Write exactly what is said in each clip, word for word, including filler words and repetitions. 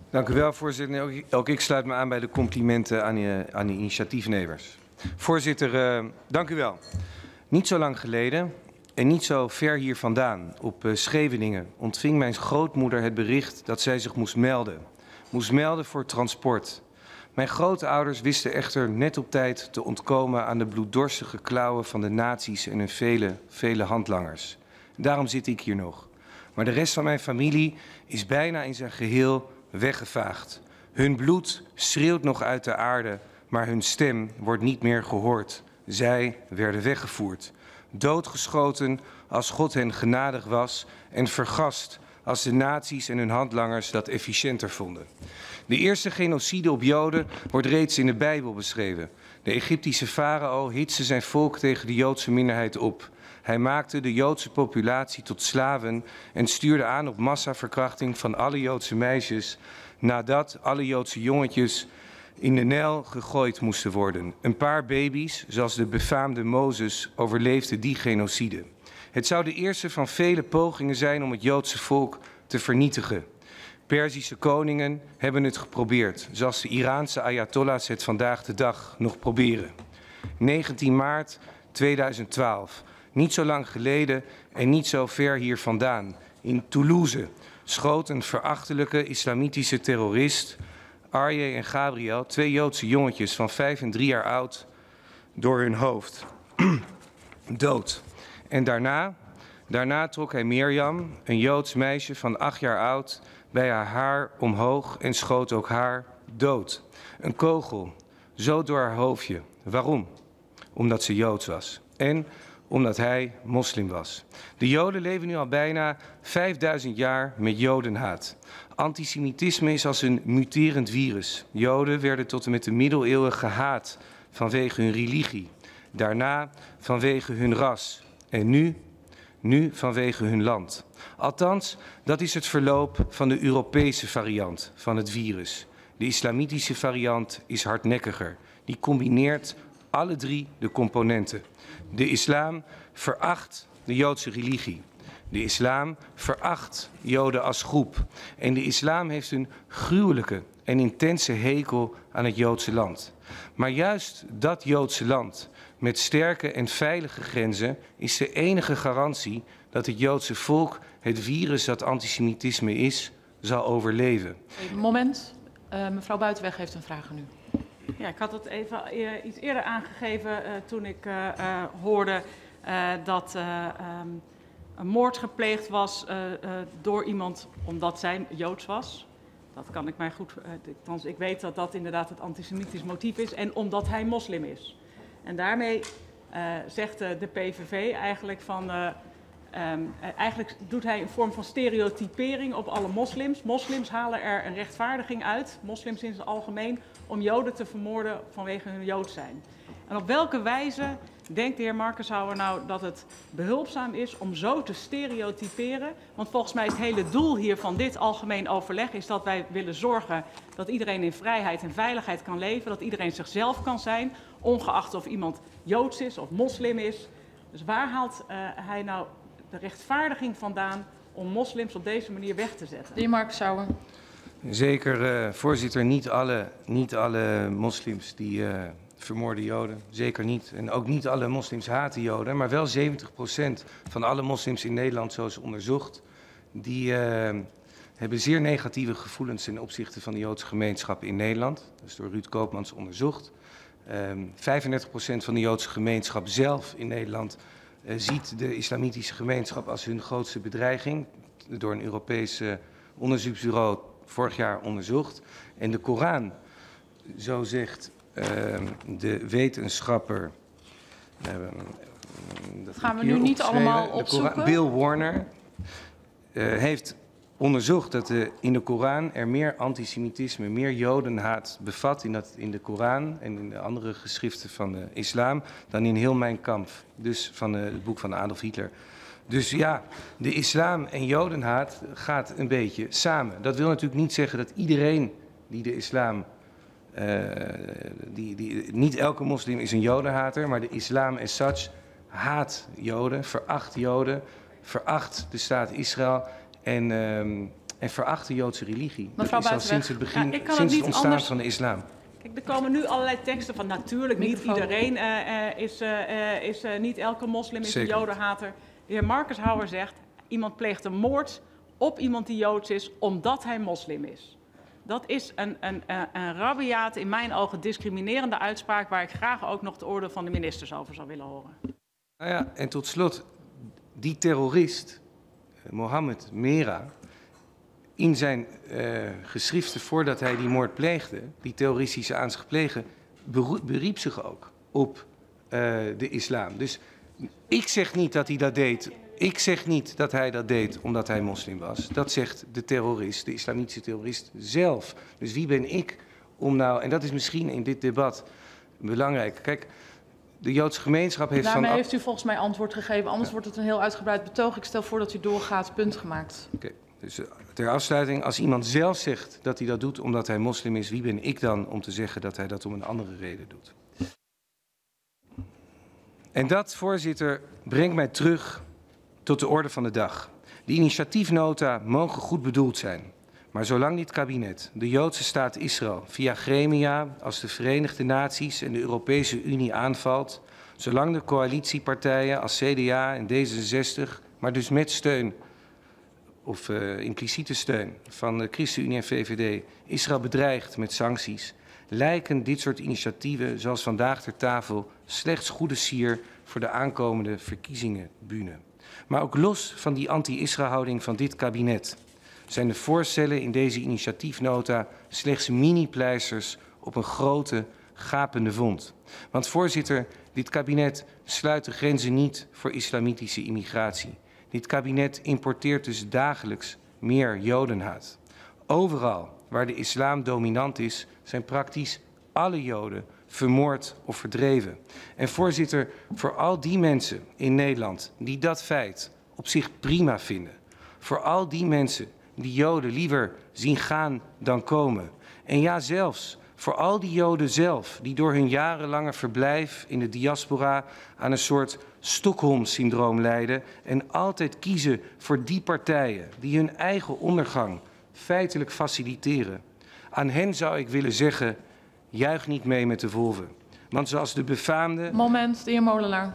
Dank u wel, voorzitter. Ook, ook ik sluit me aan bij de complimenten aan de, aan de initiatiefnemers. Voorzitter, uh, dank u wel. Niet zo lang geleden en niet zo ver hier vandaan, op uh, Scheveningen, ontving mijn grootmoeder het bericht dat zij zich moest melden. Moest melden voor transport. Mijn grootouders wisten echter net op tijd te ontkomen aan de bloeddorstige klauwen van de nazi's en hun vele, vele handlangers. Daarom zit ik hier nog. Maar de rest van mijn familie is bijna in zijn geheel weggevaagd. Hun bloed schreeuwt nog uit de aarde, maar hun stem wordt niet meer gehoord. Zij werden weggevoerd, doodgeschoten als God hen genadig was en vergast als de nazi's en hun handlangers dat efficiënter vonden. De eerste genocide op Joden wordt reeds in de Bijbel beschreven. De Egyptische farao hitste zijn volk tegen de Joodse minderheid op. Hij maakte de Joodse populatie tot slaven en stuurde aan op massaverkrachting van alle Joodse meisjes nadat alle Joodse jongetjes in de Nijl gegooid moesten worden. Een paar baby's, zoals de befaamde Mozes, overleefden die genocide. Het zou de eerste van vele pogingen zijn om het Joodse volk te vernietigen. Perzische koningen hebben het geprobeerd, zoals de Iraanse Ayatollahs het vandaag de dag nog proberen. negentien maart tweeduizend twaalf. Niet zo lang geleden en niet zo ver hier vandaan, in Toulouse, schoot een verachtelijke islamitische terrorist, Arje en Gabriel, twee Joodse jongetjes van vijf en drie jaar oud, door hun hoofd. Dood. En daarna, daarna trok hij Mirjam, een Joods meisje van acht jaar oud, bij haar haar omhoog en schoot ook haar dood. Een kogel, zo door haar hoofdje. Waarom? Omdat ze Joods was. En omdat hij moslim was. De Joden leven nu al bijna vijfduizend jaar met Jodenhaat. Antisemitisme is als een muterend virus. Joden werden tot en met de middeleeuwen gehaat vanwege hun religie. Daarna vanwege hun ras. En nu, nu vanwege hun land. Althans, dat is het verloop van de Europese variant van het virus. De islamitische variant is hardnekkiger. Die combineert alle drie de componenten. De islam veracht de Joodse religie. De islam veracht Joden als groep. En de islam heeft een gruwelijke en intense hekel aan het Joodse land. Maar juist dat Joodse land met sterke en veilige grenzen is de enige garantie dat het Joodse volk het virus dat antisemitisme is, zal overleven. Moment, uh, mevrouw Buitenweg heeft een vraag aan u. Ja, ik had het even uh, iets eerder aangegeven uh, toen ik uh, uh, hoorde uh, dat uh, um, een moord gepleegd was uh, uh, door iemand omdat zij Joods was. Dat kan ik mij goed, uh, althans ik weet dat dat inderdaad het antisemitisch motief is en omdat hij moslim is. En daarmee uh, zegt uh, de P V V eigenlijk van, uh, um, uh, eigenlijk doet hij een vorm van stereotypering op alle moslims. Moslims halen er een rechtvaardiging uit, moslims in het algemeen, om Joden te vermoorden vanwege hun Jood zijn. En op welke wijze denkt de heer Markenshouwer nou dat het behulpzaam is om zo te stereotyperen? Want volgens mij is het hele doel hier van dit algemeen overleg is dat wij willen zorgen dat iedereen in vrijheid en veiligheid kan leven, dat iedereen zichzelf kan zijn, ongeacht of iemand Joods is of moslim is. Dus waar haalt uh, hij nou de rechtvaardiging vandaan om moslims op deze manier weg te zetten? De heer Markenshouwer. Zeker, uh, voorzitter, niet alle, niet alle moslims die uh, vermoorden Joden. Zeker niet. En ook niet alle moslims haten Joden. Maar wel zeventig procent van alle moslims in Nederland, zoals onderzocht, die uh, hebben zeer negatieve gevoelens ten opzichte van de Joodse gemeenschap in Nederland. Dat is door Ruud Koopmans onderzocht. Um, vijfendertig procent van de Joodse gemeenschap zelf in Nederland uh, ziet de islamitische gemeenschap als hun grootste bedreiging. Door een Europees uh, onderzoeksbureau vorig jaar onderzocht. En de Koran, zo zegt uh, de wetenschapper. Uh, dat gaan we nu niet allemaal opzoeken. Koran, Bill Warner uh, heeft onderzocht dat de, in de Koran er meer antisemitisme, meer jodenhaat bevat in, dat, in de Koran en in de andere geschriften van de islam dan in heel Mein Kampf, dus van uh, het boek van Adolf Hitler. Dus ja, de islam en jodenhaat gaat een beetje samen. Dat wil natuurlijk niet zeggen dat iedereen die de islam, uh, die, die, niet elke moslim is een jodenhater, maar de islam as such haat Joden, veracht Joden, veracht de staat Israël en, uh, en veracht de Joodse religie. Mevrouw Dat is al sinds het begin, ja, sinds het ontstaan anders... van de islam. Kijk, er komen nu allerlei teksten van natuurlijk niet Microfoon. iedereen uh, uh, is, uh, is uh, niet elke moslim is Zeker. een jodenhater. De heer Marcus Hauer zegt, iemand pleegt een moord op iemand die Joods is omdat hij moslim is. Dat is een, een, een, een rabiaat, in mijn ogen discriminerende uitspraak waar ik graag ook nog de oordeel van de ministers over zou willen horen. Nou ja, en tot slot, die terrorist, Mohammed Merah, in zijn uh, geschriften voordat hij die moord pleegde, die terroristische aanslag pleegde, beriep zich ook op uh, de islam. Dus ik zeg niet dat hij dat deed. Ik zeg niet dat hij dat deed omdat hij moslim was. Dat zegt de terrorist, de islamitische terrorist zelf. Dus wie ben ik om nou, en dat is misschien in dit debat belangrijk. Kijk, de Joodse gemeenschap heeft Daarmee van... heeft u volgens mij antwoord gegeven, anders ja. wordt het een heel uitgebreid betoog. Ik stel voor dat u doorgaat, punt gemaakt. Oké, okay. Dus ter afsluiting, als iemand zelf zegt dat hij dat doet omdat hij moslim is, wie ben ik dan om te zeggen dat hij dat om een andere reden doet? En dat, voorzitter, brengt mij terug tot de orde van de dag. De initiatiefnota mogen goed bedoeld zijn. Maar zolang dit kabinet de Joodse staat Israël via gremia als de Verenigde Naties en de Europese Unie aanvalt, zolang de coalitiepartijen als C D A en D zesenzestig, maar dus met steun of uh, impliciete steun van de ChristenUnie en V V D, Israël bedreigt met sancties, lijken dit soort initiatieven zoals vandaag ter tafel slechts goede sier voor de aankomende verkiezingenbühne. Maar ook los van die anti-Israël houding van dit kabinet zijn de voorstellen in deze initiatiefnota slechts mini-pleisters op een grote, gapende wond. Want voorzitter, dit kabinet sluit de grenzen niet voor islamitische immigratie. Dit kabinet importeert dus dagelijks meer jodenhaat. Overal waar de islam dominant is, zijn praktisch alle Joden vermoord of verdreven. En voorzitter, voor al die mensen in Nederland die dat feit op zich prima vinden, voor al die mensen die Joden liever zien gaan dan komen, en ja zelfs voor al die Joden zelf die door hun jarenlange verblijf in de diaspora aan een soort Stockholm-syndroom lijden en altijd kiezen voor die partijen die hun eigen ondergang feitelijk faciliteren. Aan hen zou ik willen zeggen, juich niet mee met de wolven. Want zoals de befaamde... Moment, de heer Molenaar.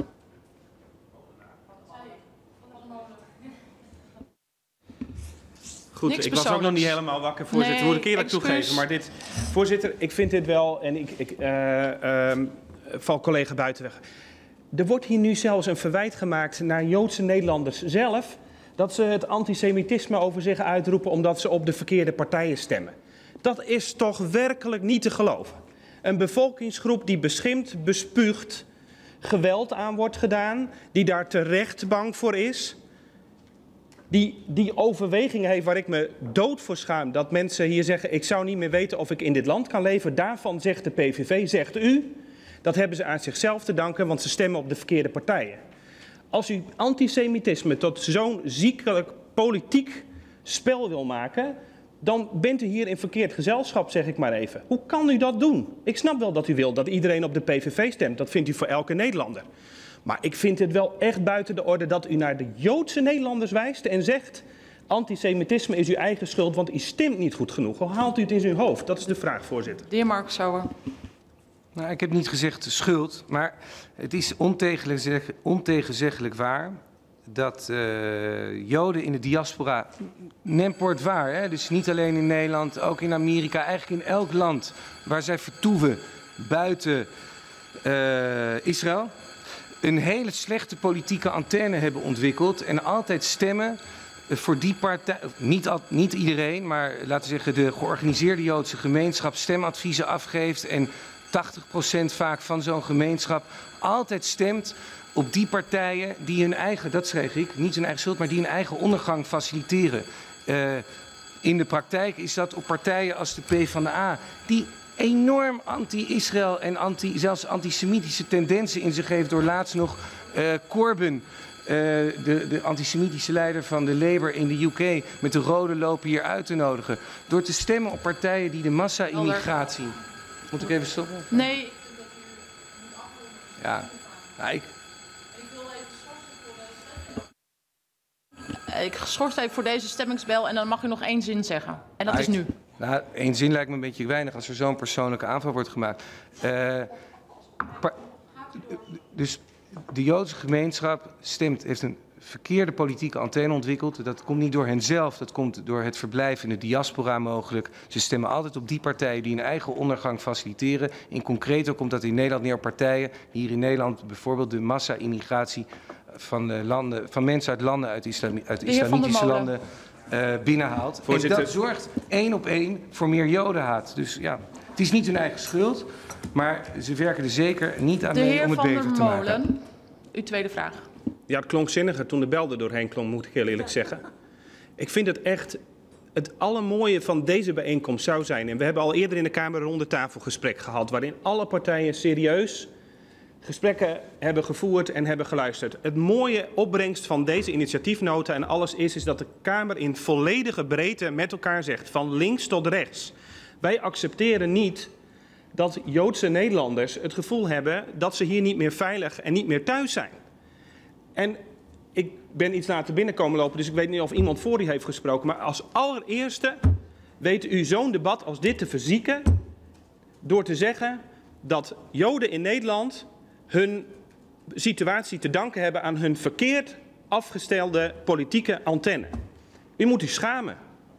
Goed, Niks ik was ook nog niet helemaal wakker, voorzitter. Nee, moet ik eerlijk excuus. toegeven. Maar dit, voorzitter, ik vind dit wel, en ik, ik uh, uh, val collega Buitenweg. Er wordt hier nu zelfs een verwijt gemaakt naar Joodse Nederlanders zelf, dat ze het antisemitisme over zich uitroepen omdat ze op de verkeerde partijen stemmen. Dat is toch werkelijk niet te geloven. Een bevolkingsgroep die beschimpt, bespuugt, geweld aan wordt gedaan, die daar terecht bang voor is, die, die overweging heeft waar ik me dood voor schaam, dat mensen hier zeggen, ik zou niet meer weten of ik in dit land kan leven. Daarvan zegt de P V V, zegt u, dat hebben ze aan zichzelf te danken, want ze stemmen op de verkeerde partijen. Als u antisemitisme tot zo'n ziekelijk politiek spel wil maken, dan bent u hier in verkeerd gezelschap, zeg ik maar even. Hoe kan u dat doen? Ik snap wel dat u wil dat iedereen op de P V V stemt. Dat vindt u voor elke Nederlander. Maar ik vind het wel echt buiten de orde dat u naar de Joodse Nederlanders wijst en zegt, antisemitisme is uw eigen schuld, want u stemt niet goed genoeg. Hoe haalt u het in uw hoofd? Dat is de vraag, voorzitter. De heer Marcus Hauer. Nou, ik heb niet gezegd schuld, maar het is ontegenzeglijk, ontegenzeggelijk waar dat uh, Joden in de diaspora, n'importe waar, hè, dus niet alleen in Nederland, ook in Amerika, eigenlijk in elk land waar zij vertoeven buiten uh, Israël, een hele slechte politieke antenne hebben ontwikkeld en altijd stemmen voor die partij, niet, al, niet iedereen, maar laten we zeggen de georganiseerde Joodse gemeenschap stemadviezen afgeeft en tachtig procent vaak van zo'n gemeenschap altijd stemt op die partijen die hun eigen, dat schreef ik, niet hun eigen schuld, maar die hun eigen ondergang faciliteren. Uh, in de praktijk is dat op partijen als de PvdA, die enorm anti-Israël en anti, zelfs antisemitische tendensen in zich heeft door laatst nog uh, Corbyn, uh, de, de antisemitische leider van de Labour in de U K, met de rode lopen hier uit te nodigen. Door te stemmen op partijen die de massa-immigratie... Moet ik even stoppen? Nee. Ja, ja ik... Ik schors even voor deze stemmingsbel en dan mag u nog één zin zeggen. En dat Ah, is ik- nu. Nou, één zin lijkt me een beetje weinig als er zo'n persoonlijke aanval wordt gemaakt. Uh, pa- dus de Joodse gemeenschap stemt, heeft een verkeerde politieke antenne ontwikkeld. Dat komt niet door henzelf, dat komt door het verblijf in de diaspora mogelijk. Ze stemmen altijd op die partijen die hun eigen ondergang faciliteren. In concreto komt dat in Nederland neer op partijen. Hier in Nederland bijvoorbeeld de massa-immigratie van, de landen, van mensen uit landen uit, islami, uit islamitische landen uh, binnenhaalt. Voorzitter. En dat zorgt één op één voor meer jodenhaat. Dus ja, het is niet hun eigen schuld, maar ze werken er zeker niet aan mee om het beter te maken. De heer Van der Molen, uw tweede vraag. Ja, het klonk zinniger toen de bel er doorheen klonk, moet ik heel eerlijk zeggen. Ik vind het echt, het allermooie van deze bijeenkomst zou zijn, en we hebben al eerder in de Kamer een ronde tafelgesprek gehad, waarin alle partijen serieus gesprekken hebben gevoerd en hebben geluisterd. Het mooie opbrengst van deze initiatiefnota en alles is, is dat de Kamer in volledige breedte met elkaar zegt, van links tot rechts. Wij accepteren niet dat Joodse Nederlanders het gevoel hebben dat ze hier niet meer veilig en niet meer thuis zijn. En ik ben iets later binnenkomen lopen, dus ik weet niet of iemand voor u heeft gesproken. Maar als allereerste weet u zo'n debat als dit te verzieken door te zeggen dat Joden in Nederland hun situatie te danken hebben aan hun verkeerd afgestelde politieke antenne. U moet u schamen.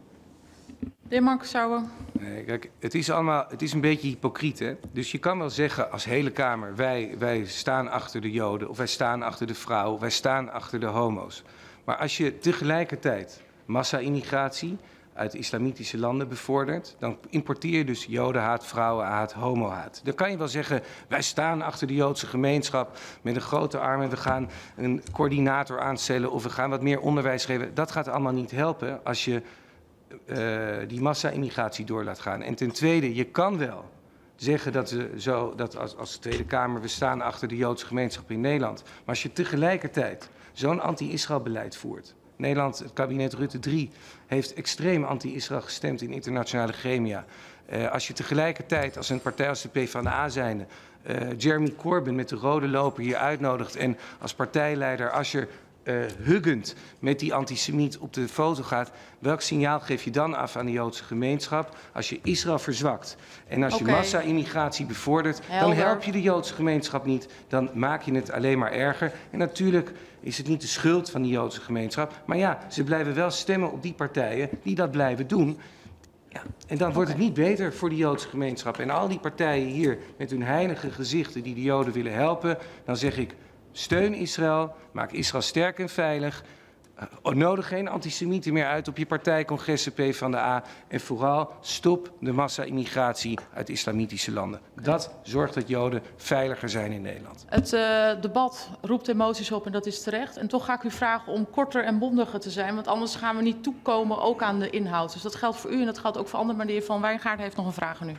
De heer Markensauer. Nee, kijk, het is allemaal, het is een beetje hypocriet, hè? Dus je kan wel zeggen als hele Kamer, wij, wij staan achter de Joden, of wij staan achter de vrouw, wij staan achter de homo's. Maar als je tegelijkertijd massa-immigratie uit islamitische landen bevordert, dan importeer je dus jodenhaat, vrouwenhaat, homohaat. Dan kan je wel zeggen, wij staan achter de Joodse gemeenschap met een grote arm en we gaan een coördinator aanstellen of we gaan wat meer onderwijs geven. Dat gaat allemaal niet helpen als je Uh, die massa-immigratie door laat gaan. En ten tweede, je kan wel zeggen dat, we zo, dat als, als Tweede Kamer we staan achter de Joodse gemeenschap in Nederland. Maar als je tegelijkertijd zo'n anti-Israël beleid voert. Nederland, het kabinet Rutte drie, heeft extreem anti-Israël gestemd in internationale gremia. Uh, als je tegelijkertijd als een partij als de PvdA zijnde uh, Jeremy Corbyn met de rode loper hier uitnodigt en als partijleider Asscher Uh, huggend met die antisemiet op de foto gaat, welk signaal geef je dan af aan de Joodse gemeenschap? Als je Israël verzwakt en als je Okay. massa-immigratie bevordert, Helder. dan help je de Joodse gemeenschap niet, dan maak je het alleen maar erger. En natuurlijk is het niet de schuld van die Joodse gemeenschap, maar ja, ze blijven wel stemmen op die partijen die dat blijven doen. Ja, en dan wordt het niet beter voor de Joodse gemeenschap. En al die partijen hier met hun heilige gezichten die de Joden willen helpen, dan zeg ik, steun Israël, maak Israël sterk en veilig. Uh, nodig geen antisemieten meer uit op je partijcongressen PvdA. En vooral stop de massa-immigratie uit islamitische landen. Dat zorgt dat Joden veiliger zijn in Nederland. Het uh, debat roept emoties op en dat is terecht. En toch ga ik u vragen om korter en bondiger te zijn. Want anders gaan we niet toekomen ook aan de inhoud. Dus dat geldt voor u en dat geldt ook voor anderen. Maar de heer Van Wijngaard heeft nog een vraag aan u.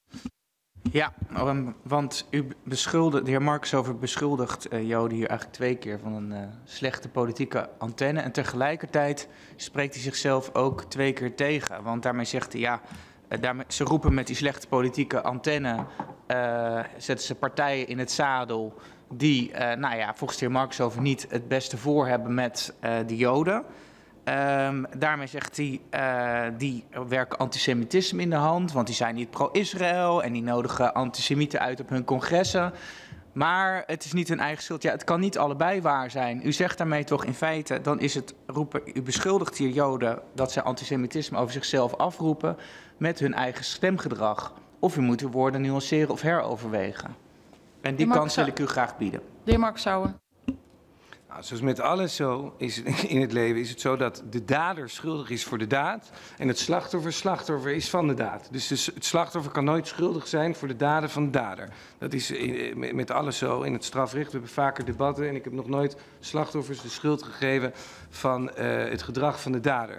Ja, um, want u beschuldigt, de heer Markensauer beschuldigt uh, Joden hier eigenlijk twee keer van een uh, slechte politieke antenne. En tegelijkertijd spreekt hij zichzelf ook twee keer tegen. Want daarmee zegt hij, ja, uh, daarmee, ze roepen met die slechte politieke antenne, uh, zetten ze partijen in het zadel die, uh, nou ja, volgens de heer Markensauer niet het beste voor hebben met uh, de Joden. Um, daarmee zegt hij, uh, die werken antisemitisme in de hand, want die zijn niet pro-Israël en die nodigen antisemieten uit op hun congressen. Maar het is niet hun eigen schuld. Ja, het kan niet allebei waar zijn. U zegt daarmee toch in feite, dan is het roepen, u beschuldigt hier Joden dat ze antisemitisme over zichzelf afroepen met hun eigen stemgedrag. Of u moet uw woorden nuanceren of heroverwegen. En die kans wil ik u graag bieden. De heer Markensauer. Nou, zoals met alles zo is in het leven is het zo dat de dader schuldig is voor de daad en het slachtoffer slachtoffer is van de daad. Dus het slachtoffer kan nooit schuldig zijn voor de daden van de dader. Dat is met alles zo in het strafrecht. We hebben vaker debatten en ik heb nog nooit slachtoffers de schuld gegeven van uh, het gedrag van de dader.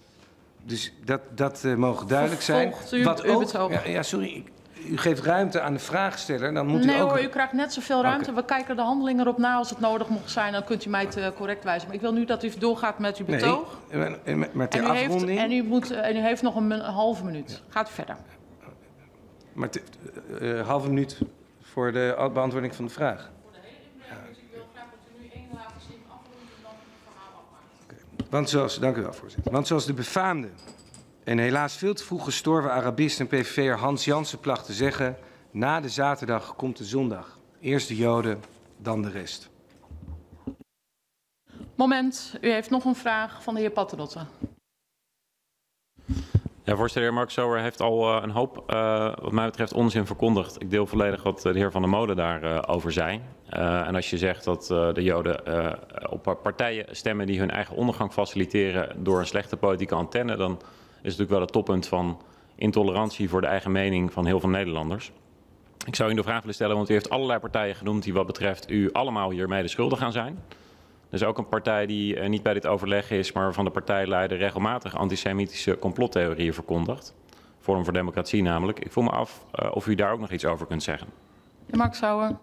Dus dat, dat uh, mogen duidelijk zijn. U, Wat u ook, ja, ja, sorry, ik, u geeft ruimte aan de vraagsteller, dan moet nee, u ook... hoor, u krijgt net zoveel ruimte. Okay. We kijken de handelingen erop na als het nodig mocht zijn. Dan kunt u mij het correct wijzen. Maar ik wil nu dat u doorgaat met uw betoog. Nee, maar ter en, u afronding... heeft, en, u moet, en u heeft nog een, een halve minuut. Gaat u verder. Maar een uh, halve minuut voor de beantwoording van de vraag. Voor de hele inbreng, dus ik wil graag dat u nu één laatste zin afrondt en dan het verhaal afmaakt. Want zoals, dank u wel, voorzitter. Want zoals de befaamde en helaas veel te vroeg gestorven Arabist en P V V'er Hans Jansen placht te zeggen, na de zaterdag komt de zondag. Eerst de Joden, dan de rest. Moment, u heeft nog een vraag van de heer Paternotte. Ja, voorzitter, de heer Mark Sauer heeft al uh, een hoop, uh, wat mij betreft, onzin verkondigd. Ik deel volledig wat de heer Van der Molen daarover uh, zei. Uh, en als je zegt dat uh, de Joden uh, op partijen stemmen die hun eigen ondergang faciliteren door een slechte politieke antenne, dan is het natuurlijk wel het toppunt van intolerantie voor de eigen mening van heel veel Nederlanders. Ik zou u de vraag willen stellen, want u heeft allerlei partijen genoemd die wat betreft u allemaal hiermee de schuldig aan zijn. Er is ook een partij die uh, niet bij dit overleg is, maar waarvan de partijleider regelmatig antisemitische complottheorieën verkondigt. Forum voor Democratie namelijk. Ik voel me af uh, of u daar ook nog iets over kunt zeggen. De Mark Sauer.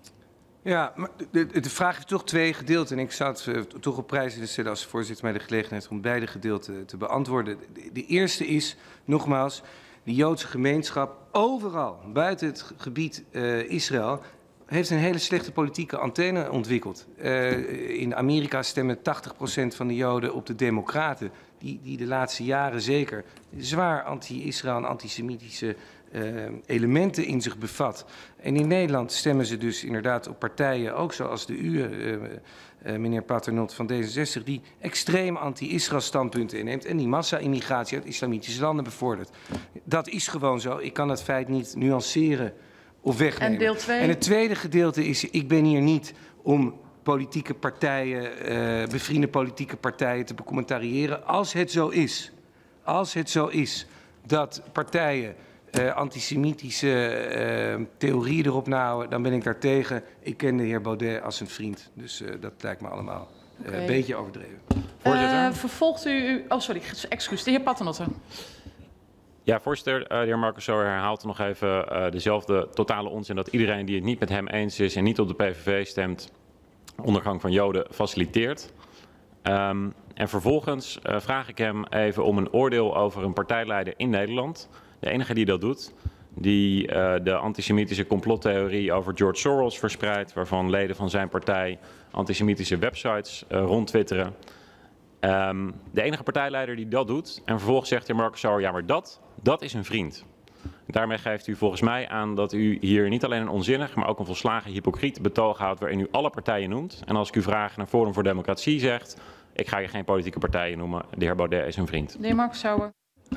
Ja, maar de, de vraag heeft toch twee gedeelten. En ik zou het uh, toch op prijs willen stellen als de voorzitter mij de gelegenheid om beide gedeelten te beantwoorden. De, de eerste is, nogmaals, de Joodse gemeenschap overal buiten het gebied uh, Israël heeft een hele slechte politieke antenne ontwikkeld. Uh, in Amerika stemmen tachtig procent van de Joden op de Democraten, die, die de laatste jaren zeker zwaar anti-Israël en antisemitische uh, elementen in zich bevat. En in Nederland stemmen ze dus inderdaad op partijen, ook zoals de uwe, uh, uh, meneer Paternotte van D zesenzestig, die extreem anti-Israël standpunten inneemt en die massa-immigratie uit islamitische landen bevordert. Dat is gewoon zo. Ik kan het feit niet nuanceren of wegnemen. En deel twee? En het tweede gedeelte is, ik ben hier niet om politieke partijen, uh, bevriende politieke partijen te becommentariëren. Als het zo is, als het zo is dat partijen uh, antisemitische uh, theorieën erop nahouden, dan ben ik daartegen. Ik ken de heer Baudet als een vriend, dus uh, dat lijkt me allemaal uh, okay. een beetje overdreven. Voorzitter. Uh, vervolgt u, oh sorry, excuus, de heer Paternotte. Ja, voorzitter, uh, de heer Marcus Sauer herhaalt nog even uh, dezelfde totale onzin dat iedereen die het niet met hem eens is en niet op de P V V stemt, ondergang van Joden faciliteert. Um, en vervolgens uh, vraag ik hem even om een oordeel over een partijleider in Nederland. De enige die dat doet, die uh, de antisemitische complottheorie over George Soros verspreidt, waarvan leden van zijn partij antisemitische websites uh, rondtwitteren. Um, de enige partijleider die dat doet en vervolgens zegt de heer Marcus Sauer, ja maar dat, dat is een vriend. Daarmee geeft u volgens mij aan dat u hier niet alleen een onzinnig, maar ook een volslagen hypocriet betoog houdt waarin u alle partijen noemt. En als ik u vraag naar Forum voor Democratie zegt, ik ga je geen politieke partijen noemen, de heer Baudet is een vriend. De heer Marcus Sauer. Uh,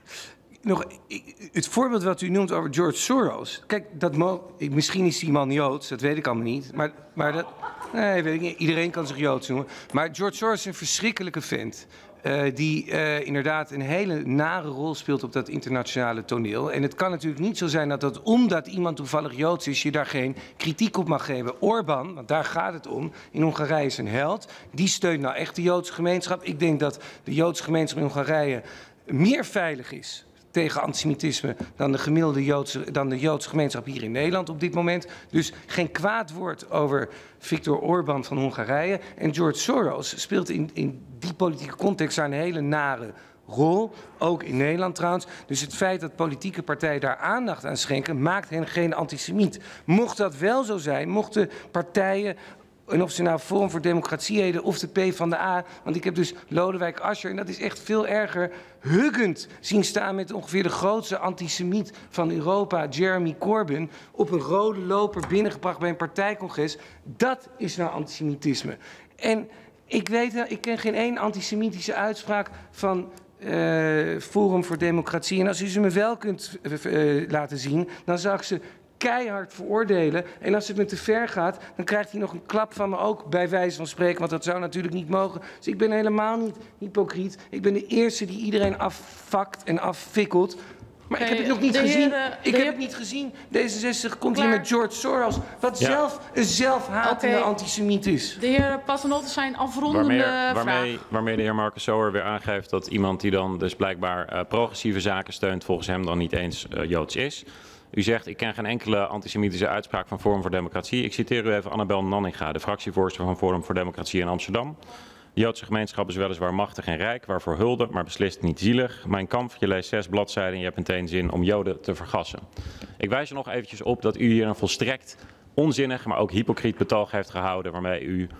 nog, het voorbeeld wat u noemt over George Soros, kijk, dat mo misschien is die man Joods, dat weet ik allemaal niet, maar, maar dat... Nee, weet ik niet. Iedereen kan zich Joods noemen. Maar George Soros is een verschrikkelijke vent. Uh, die uh, inderdaad een hele nare rol speelt op dat internationale toneel. En het kan natuurlijk niet zo zijn dat, dat omdat iemand toevallig Joods is, je daar geen kritiek op mag geven. Orbán, want daar gaat het om, in Hongarije is een held. Die steunt nou echt de Joodse gemeenschap. Ik denk dat de Joodse gemeenschap in Hongarije meer veilig is tegen antisemitisme dan de gemiddelde Joodse, dan de Joodse gemeenschap hier in Nederland op dit moment. Dus geen kwaad woord over Viktor Orbán van Hongarije. En George Soros speelt in, in die politieke context daar een hele nare rol, ook in Nederland trouwens. Dus het feit dat politieke partijen daar aandacht aan schenken, maakt hen geen antisemiet. Mocht dat wel zo zijn, mochten partijen, en of ze nou Forum voor Democratie heten of de PvdA, want ik heb dus Lodewijk Asscher, en dat is echt veel erger, huggend zien staan met ongeveer de grootste antisemiet van Europa, Jeremy Corbyn, op een rode loper binnengebracht bij een partijcongres. Dat is nou antisemitisme. En ik weet, ik ken geen één antisemitische uitspraak van uh, Forum voor Democratie. En als u ze me wel kunt uh, laten zien, dan zou ik ze keihard veroordelen. En als het me te ver gaat, dan krijgt hij nog een klap van me ook, bij wijze van spreken, want dat zou natuurlijk niet mogen. Dus ik ben helemaal niet hypocriet. Ik ben de eerste die iedereen affakt en afvikkelt. Maar okay, ik heb het nog niet gezien. Heer, ik heb heer... het niet gezien. D zesenzestig komt Klaar. hier met George Soros, wat ja. zelf een zelfhatende okay. antisemiet is. De heer Paternotte zijn afrondende waarmee, waarmee, waarmee de heer Marcus Sauer weer aangeeft dat iemand die dan dus blijkbaar uh, progressieve zaken steunt, volgens hem dan niet eens uh, Joods is. U zegt, ik ken geen enkele antisemitische uitspraak van Forum voor Democratie. Ik citeer u even Annabel Nanninga, de fractievoorzitter van Forum voor Democratie in Amsterdam. De Joodse gemeenschap is weliswaar machtig en rijk, waarvoor hulde, maar beslist niet zielig. Mijn kamp, je leest zes bladzijden en je hebt meteen zin om Joden te vergassen. Ik wijs er nog eventjes op dat u hier een volstrekt onzinnig, maar ook hypocriet betoog heeft gehouden, waarmee u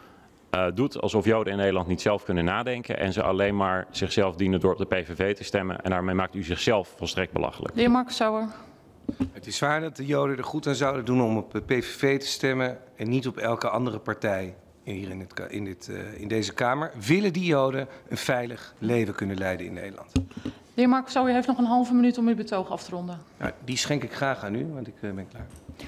uh, doet alsof Joden in Nederland niet zelf kunnen nadenken en ze alleen maar zichzelf dienen door op de P V V te stemmen. En daarmee maakt u zichzelf volstrekt belachelijk. De heer Marcus Sauer. Het is waar dat de Joden er goed aan zouden doen om op de P V V te stemmen en niet op elke andere partij hier in, het, in, dit, uh, in deze Kamer. Willen die Joden een veilig leven kunnen leiden in Nederland? De heer Marcus Sauer heeft nog een halve minuut om uw betoog af te ronden. Nou, die schenk ik graag aan u, want ik uh, ben klaar.